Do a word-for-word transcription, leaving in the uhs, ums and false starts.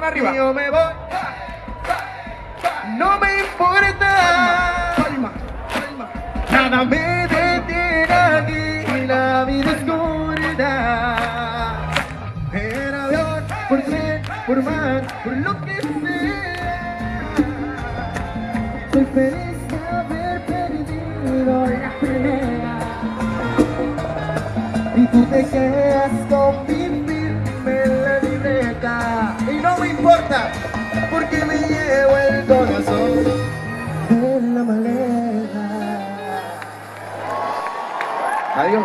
arriba. Yo me voy. No me importa. Palma, palma. Nada me detiene aquí. La vida es corta. En avión, por tren, por mar, por lo que sea. Soy feliz de haber perdido la pelea. Y tú te quedas con vivirme en la libreta. Y no me importa, porque me llevo el corazón en la maleta. Adiós.